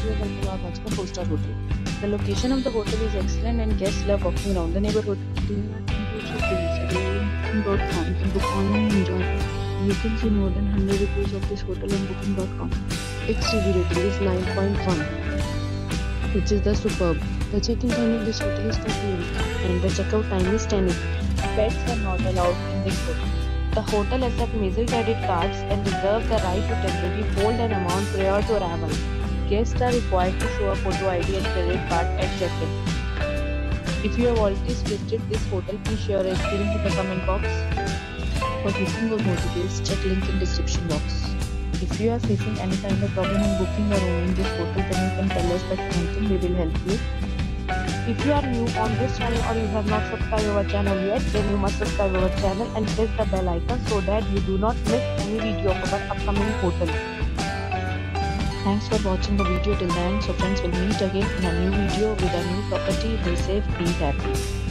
you are welcome to our Bajka 4-star hotel. The location of the hotel is excellent and guests love walking around the neighborhood. Do not include reviews. Booking.com. You can book online and enjoy. You can see more than 100 reviews of this hotel on booking.com. Its review rating is 9.1, which is the superb. The check-in time of this hotel is 4 p.m. and the checkout time is 10 a.m. Pets are not allowed in this hotel. The hotel accepts major credit cards and reserves the right to temporarily hold an amount prior to arrival. Guests are required to show a photo ID and credit card at check-in. If you have already visited this hotel, please share your experience in the comment box. For booking or more details, check link in description box. If you are facing any kind of problem in booking or owning this hotel, then you can tell us by commenting. We will help you. If you are new on this channel or you have not subscribed our channel yet, then you must subscribe our channel and press the bell icon so that you do not miss any video of our upcoming hotel. Thanks for watching the video till the end. So friends, will meet again in a new video with a new property. Be safe, be happy.